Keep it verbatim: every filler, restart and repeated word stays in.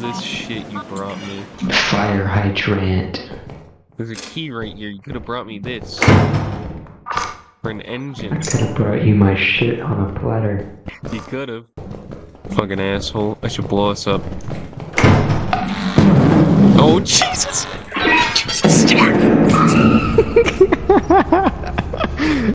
this shit you brought me? Fire hydrant. There's a key right here. You could have brought me this. For an engine. I could have brought you my shit on a platter. You could have. Fucking asshole. I should blow us up. Oh, Jesus! Jesus!